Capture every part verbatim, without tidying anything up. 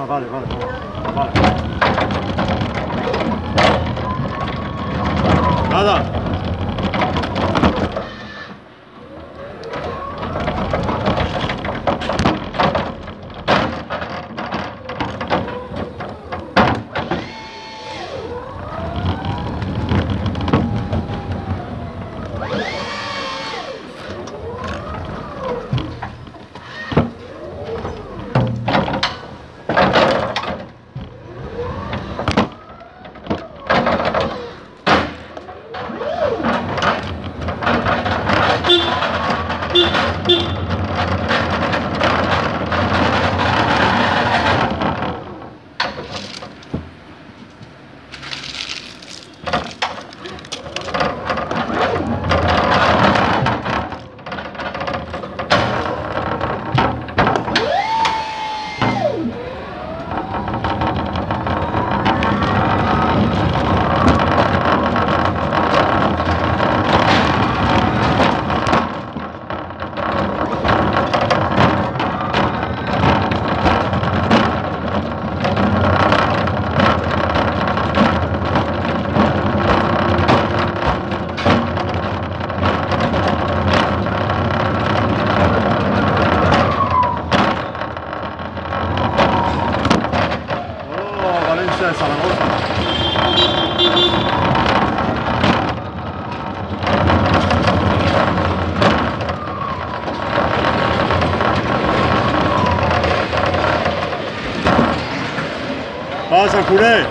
Ah, vale, vale, vale. Nada. De Zaragoza. Pasa, curé.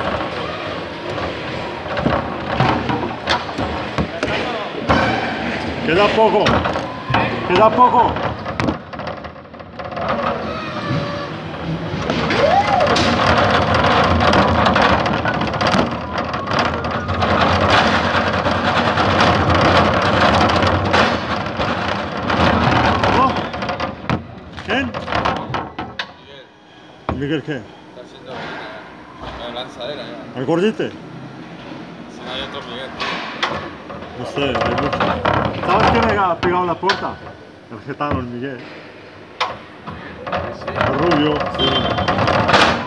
Queda poco. Queda poco. ¿Quién? Miguel. ¿Miguel qué? Está haciendo la lanzadera ya. ¿Al gordite? Si no hay otro Miguel. No sé, hay mucho. ¿Sabes quién me ha pegado en la puerta? El gitano, el Miguel. Sí. El rubio, sí.